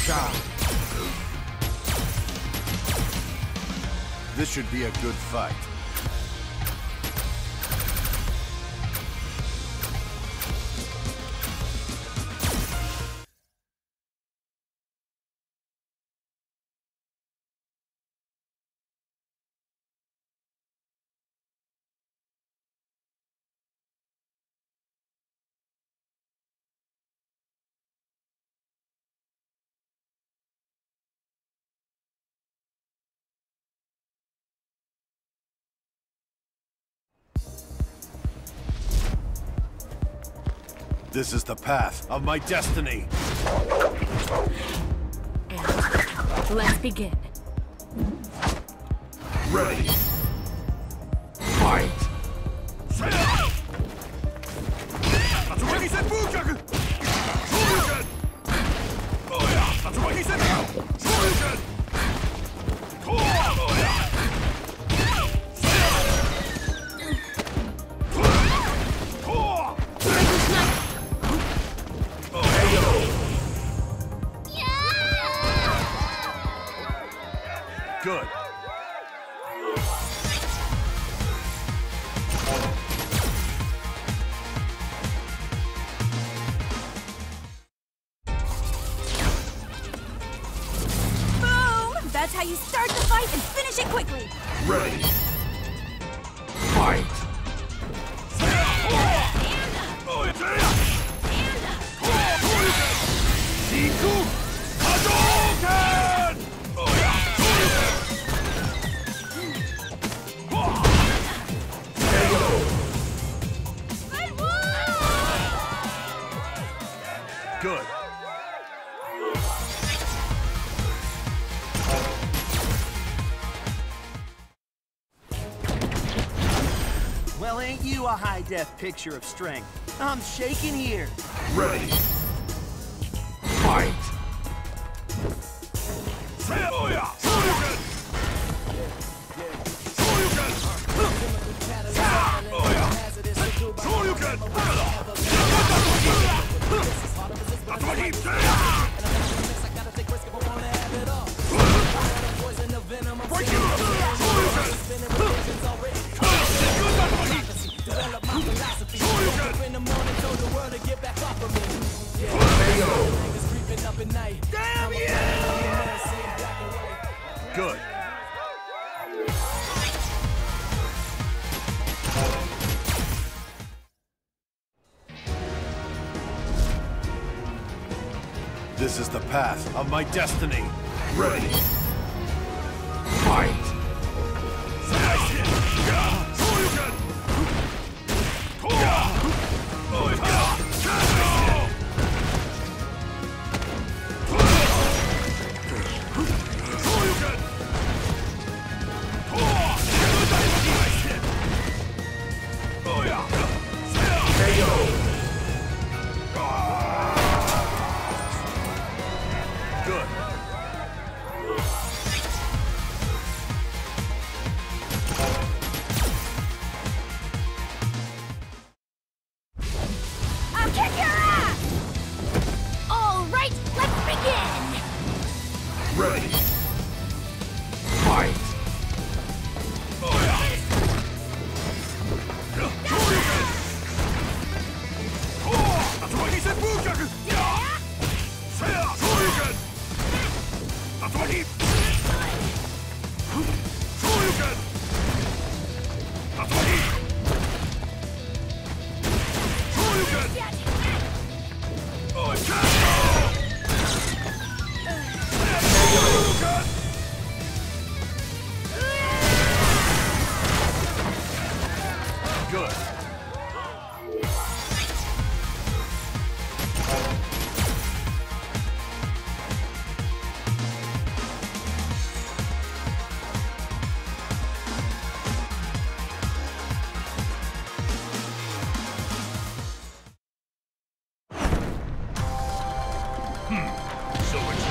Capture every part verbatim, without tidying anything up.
This should be a good fight. This is the path of my destiny. And let's begin. Ready. Fight. That's what he said, Boojaku! Shoryuken! Oh yeah, that's what he said! Shoryuken! Oh yeah! Good. Boom! That's how you start the fight and finish it quickly. Ready. Fight. Good. Well, ain't you a high-def picture of strength? I'm shaking here. Ready. Fight. That's what he said! Damn you! Good. This is the path of my destiny. Ready. Fight. Good. I'll kick your ass! All right, let's begin! Ready. Fight. That's what he said, Boojaku! Shoryuken! That's what he... Shoryuken! That's what he... Shoryuken! Oh, it's... Shoryuken! Good. So it's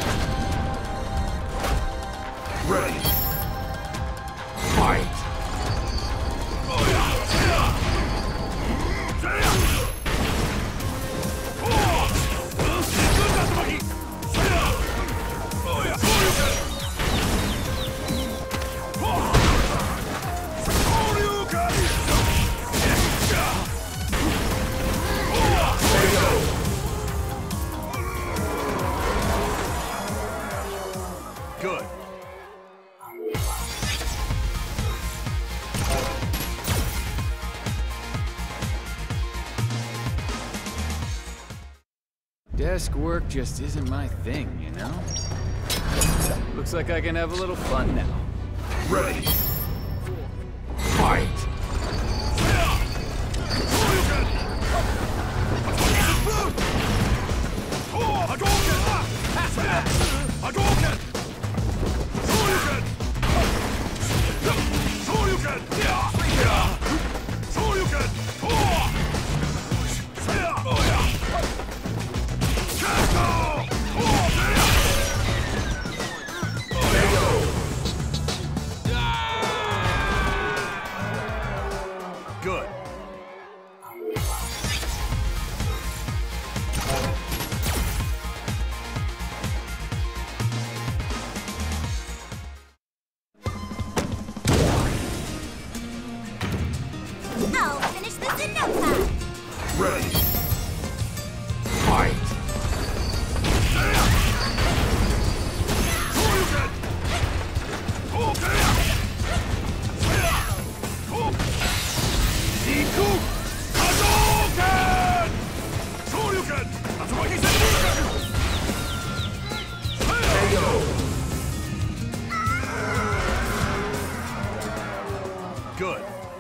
you. Ready. Fight. Oh, yeah. Desk work just isn't my thing, you know? Looks like I can have a little fun now. Ready. Fight. Good. I'll finish this in no time. Ready. Fight. Good.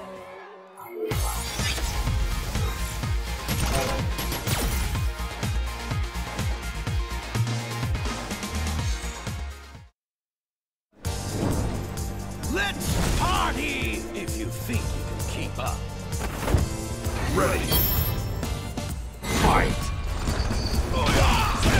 Let's party if you think you can keep up. Ready. Fight. Oh yeah.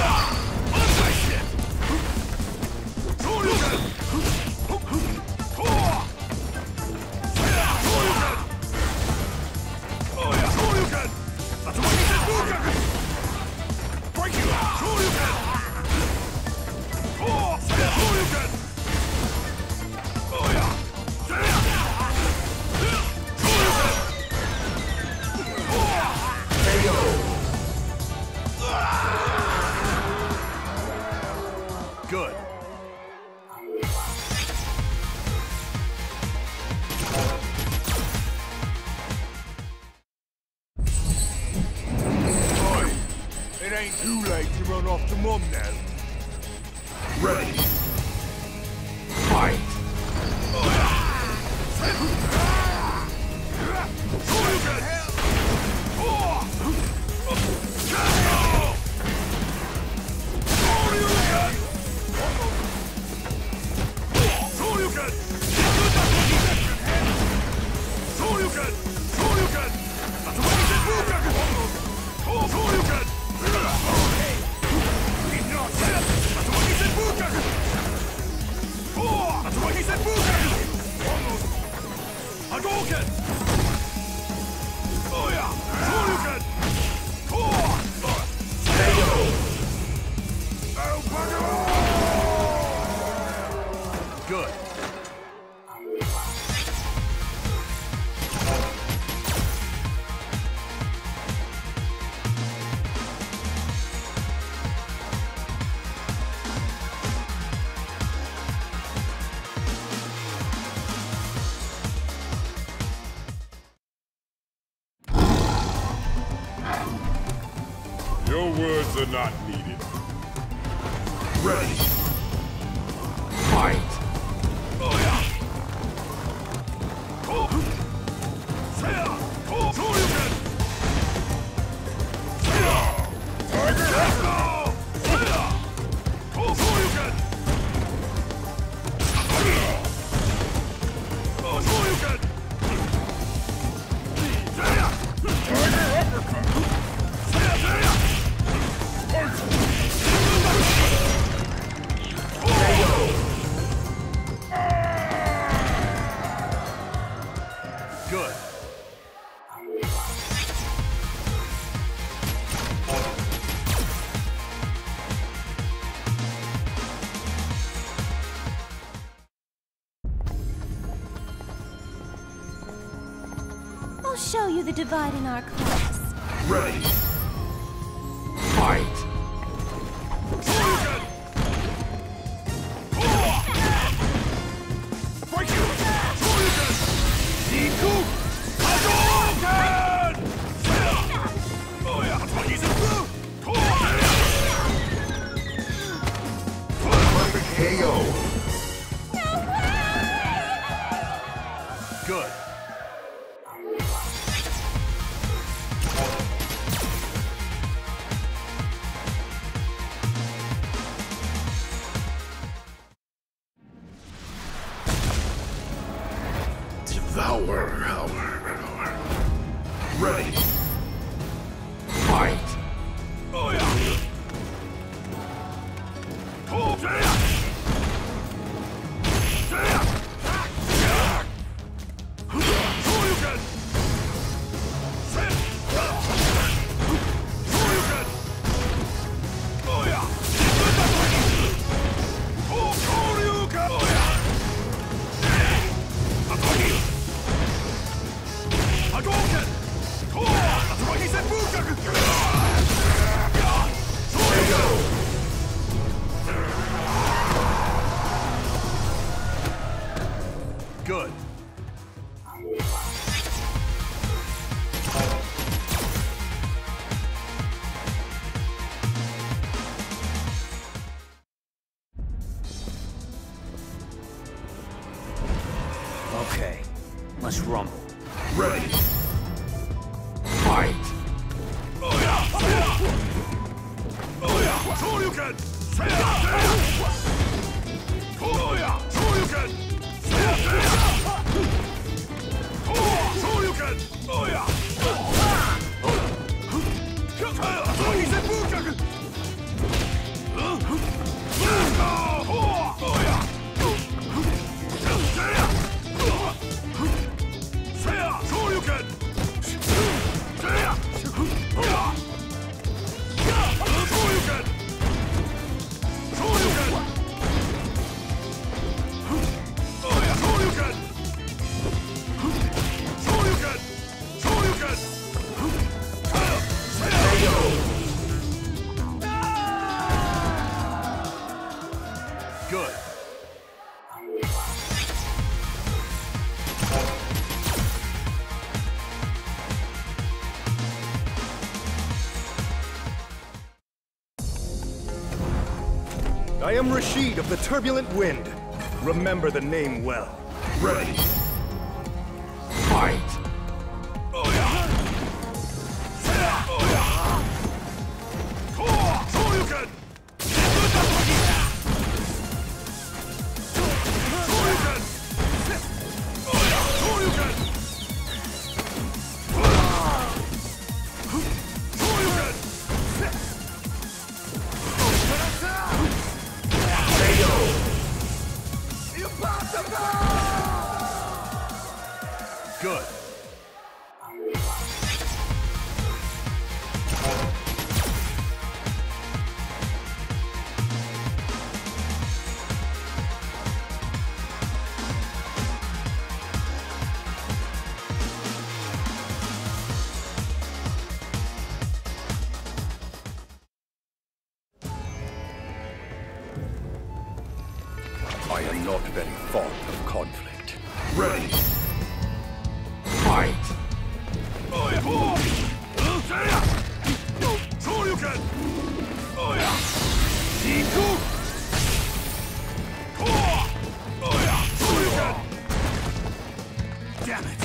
Good. Boy, it ain't too late to run off to Mum now. Ready. Fight. Oh yeah. Good. Your words are not needed. Ready. Fight. Oh yeah. Oh. Tiger Good. I'll show you the divide in our class. Ready. Fight. Oh yeah. must rumble. Ready. Fight. Oh yeah! Oh yeah! Shoryuken! Seiya! Oh yeah! Shoryuken! Seiya! Oh! Shoryuken! Oh yeah! Seiya! Seppuku! Oh yeah! Seiya! Seiya! Shoryuken! Seiya! Shoryuken! Shoryuken! Oh yeah! Shoryuken! Shoryuken! Shoryuken! Seiya! Good. I am Rashid of the Turbulent Wind. Remember the name well. Ready. Fight. Oh yeah. Seiya. Oh yeah. Oh, Shoryuken. Shoryuken. Oh yeah. Shoryuken. Shoryuken. Good. I am not very fond of conflict. Ready. Fight. Oh yeah. Oh. Seiya. Shoryuken. Oh yeah. Iku. Oh. Oh yeah. Shoryuken. Damn it.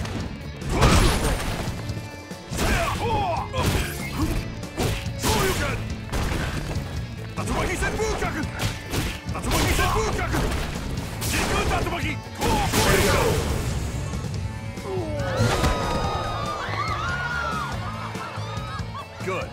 Seiya. Oh. Shoryuken. Tatsumaki Seppuku. Tatsumaki Seppuku. Iku Tatsumaki. Oh. There you go. Good.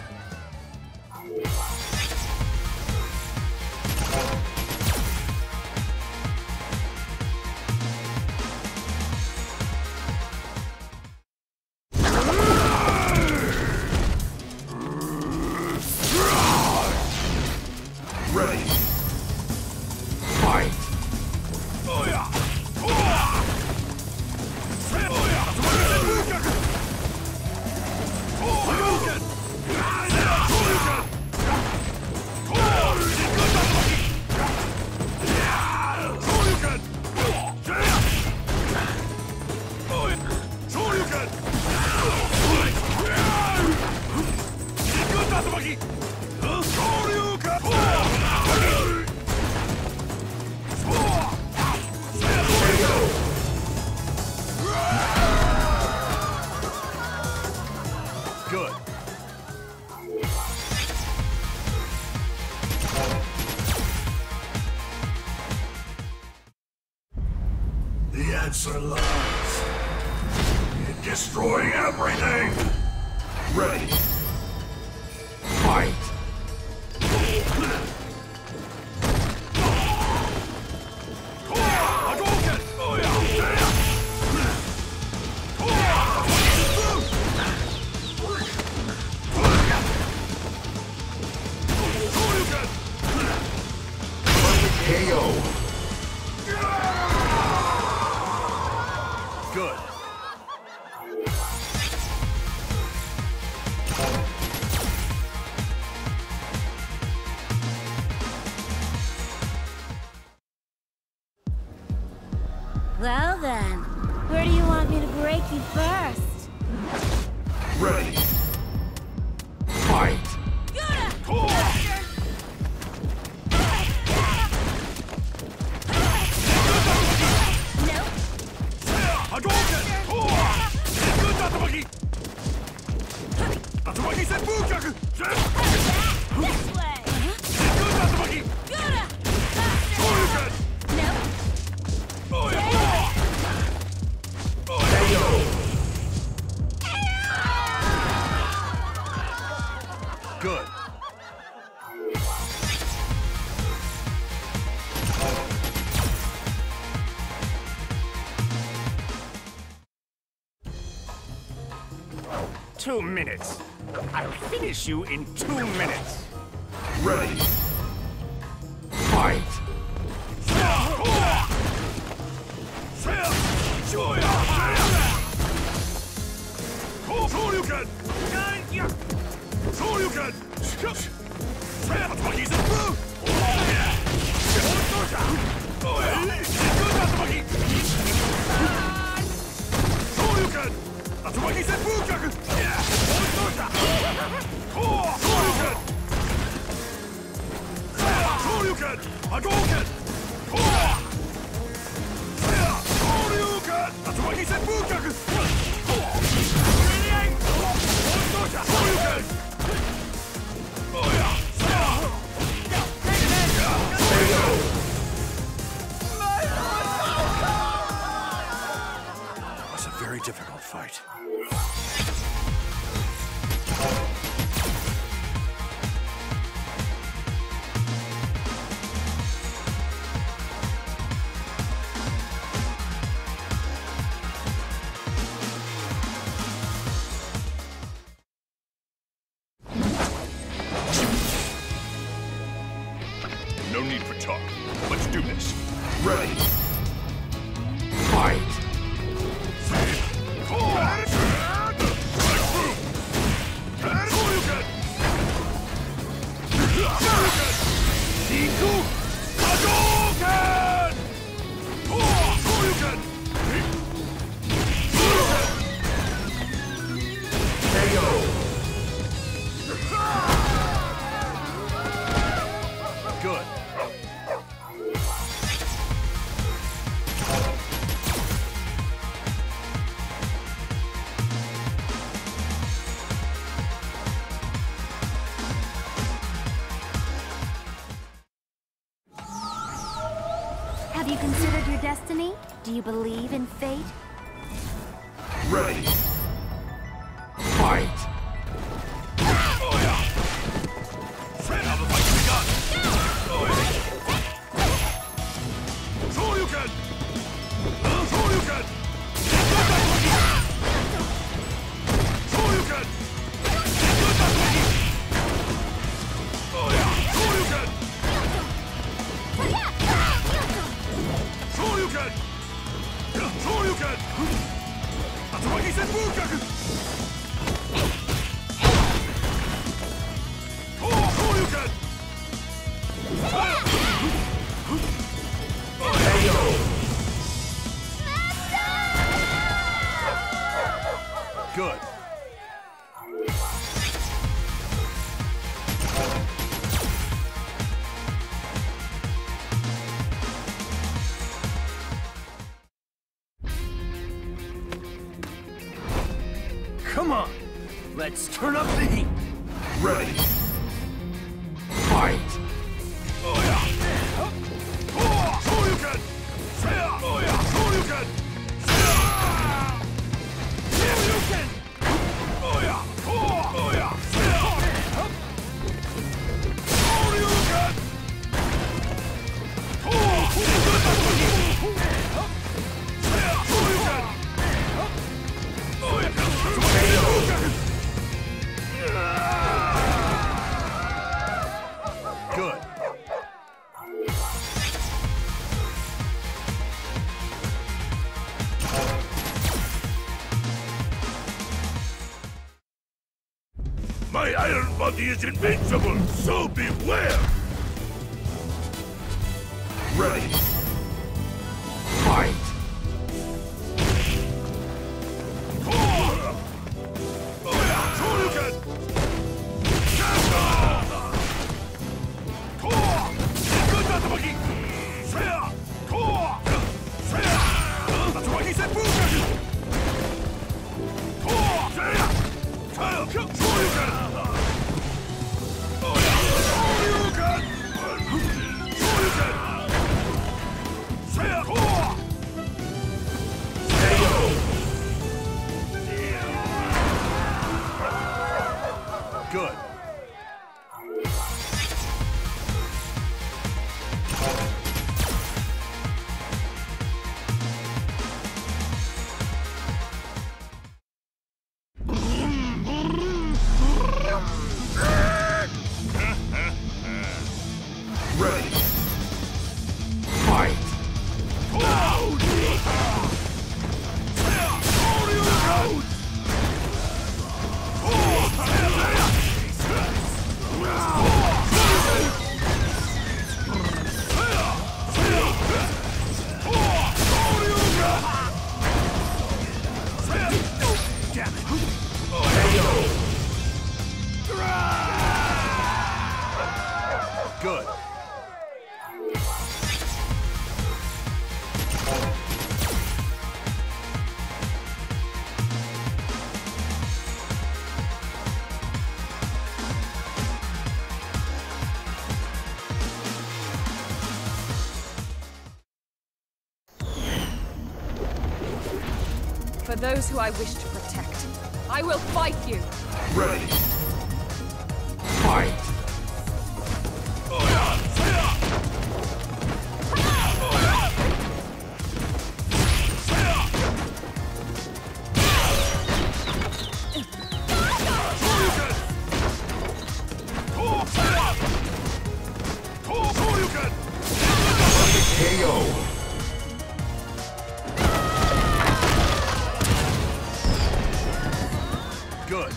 Ready. Fight. Oh yeah. Oh. Oh yeah. Oh, Hadouken. Shoryuken. Oh, Shoryuken. Oh, Shoryuken. Tatsumaki. Shoryuken. Good. The answer lies in destroying everything. Ready. Fight. Hadouken! Oh yeah! Shoryuken! K O. Good. Well then, where do you want me to break you first? Ready. Fight. Oh. Hadouken! Oh. Two minutes. I'll finish you in two minutes. Ready. Fight! Was a very difficult fight. No need for talk. Let's do this. Ready. Fight! Good. Have you considered your destiny? Do you believe in fate? Ready. Fight! Good. Come on, let's turn up the heat. Ready. Fight! Good. My iron body is invincible, so beware! Ready. Fight! Ready. Fight. Good. For those who I wish to protect, I will fight you. Ready. Fight. K O. Good.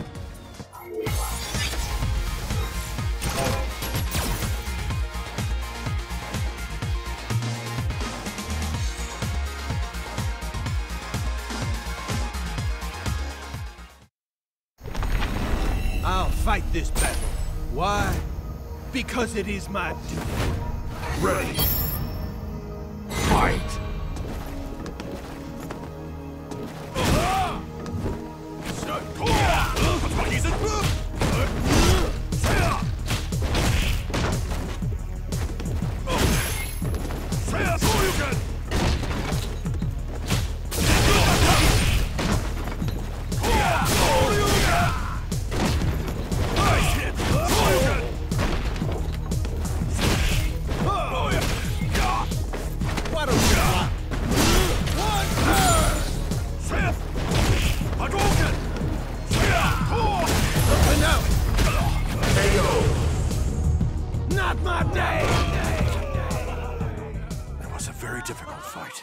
I'll fight this battle. Why? Because it is my duty. Ready. Fight. Not my day! That was a very difficult fight.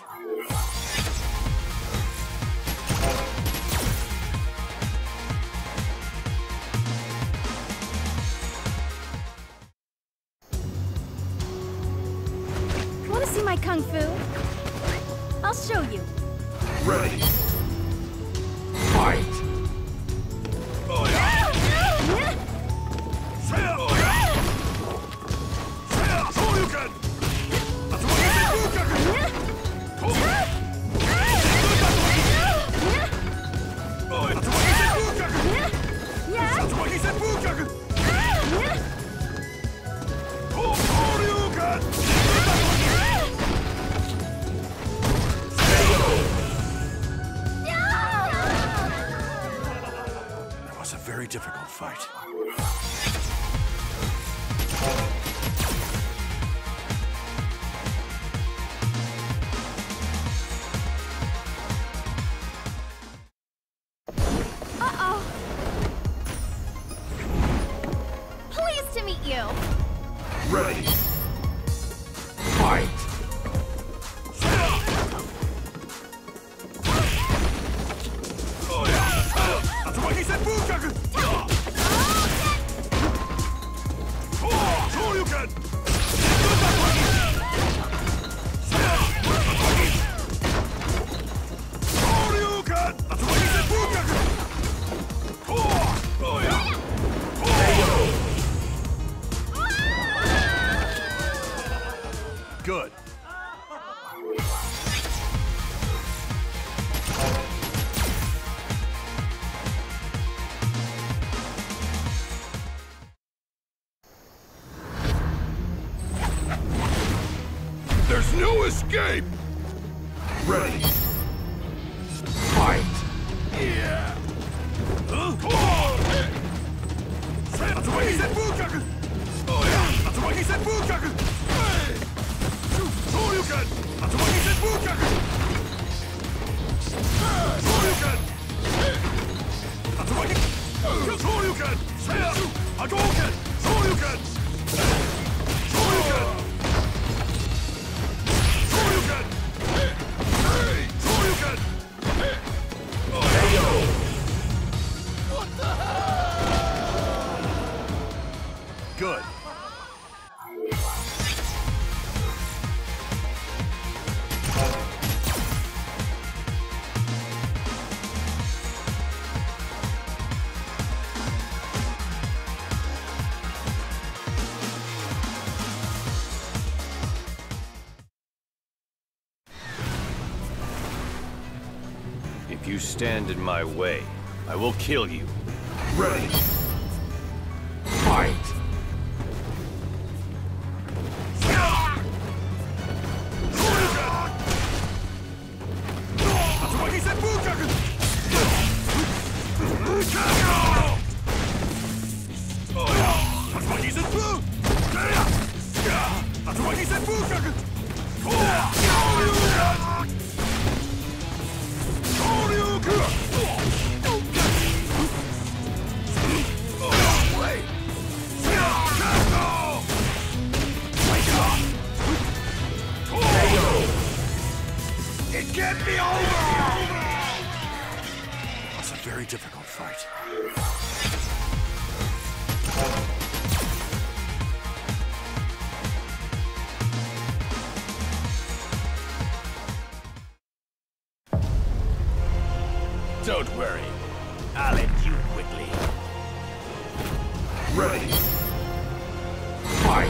Want to see my kung fu? I'll show you. Ready. Fight. That was a very difficult fight. Uh-oh. Pleased to meet you. Ready. Fight. Good. There's no escape! Ready. Fight. Yeah. Hadouken! If you stand in my way, I will kill you. Ready. Fight! It can't be over! That's a very difficult fight. Don't worry. I'll end you quickly. Ready. Fight!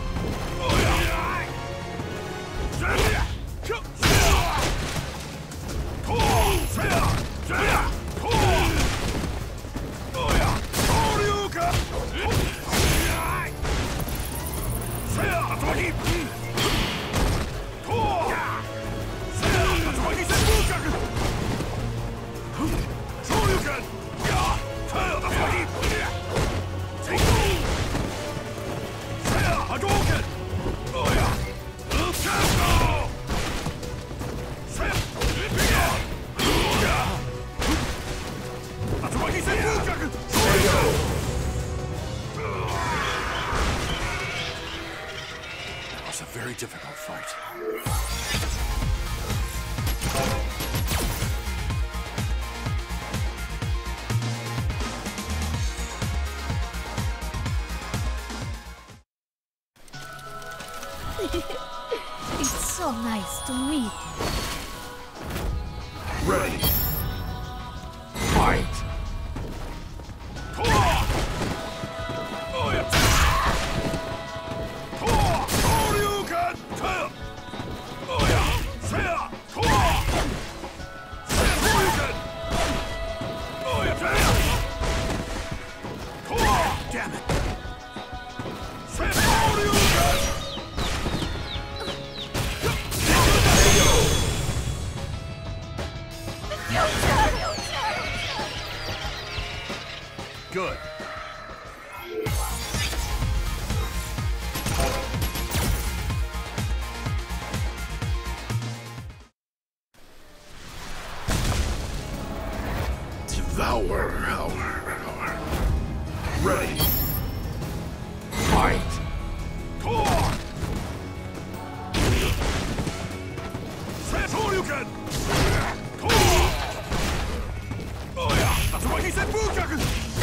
That's a very difficult fight. It's so nice to meet you. Ready. Fight! Damn it! Good. Devour our power. Ready. Fight! Shoryuken! Oh yeah! That's what he said! Shoryuken!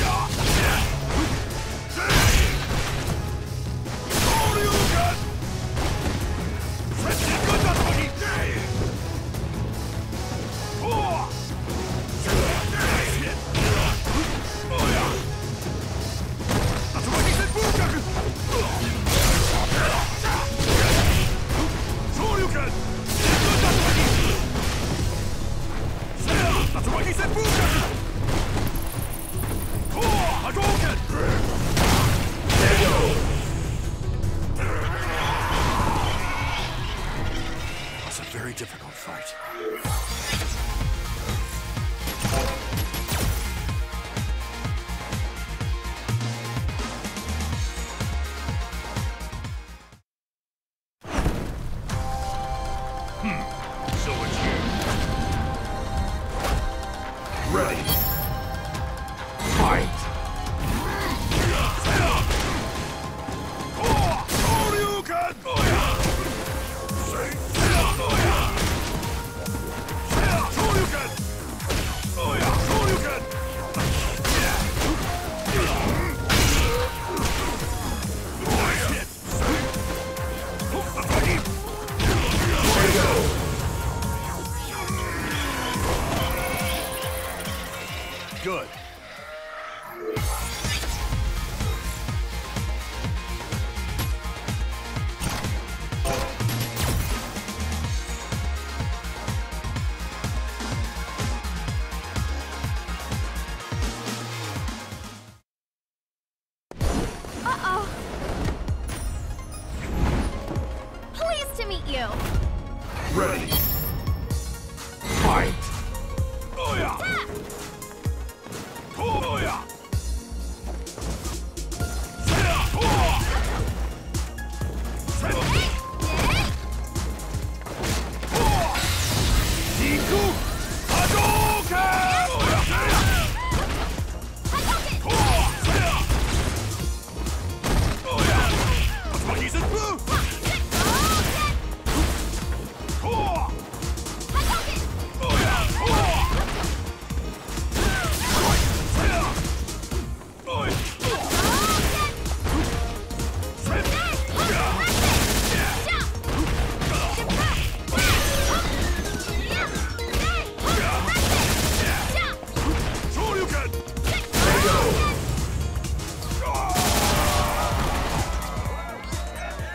That's a very difficult fight. Hmm. So it's you. Ready. Fight! Shoryuken! you. Ready. Fight. Booyah! Attack! Booyah! Booyah! Jiku Hadouken! Tatsumaki Senpu!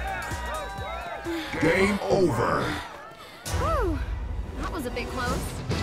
Game over. Whew, that was a bit close.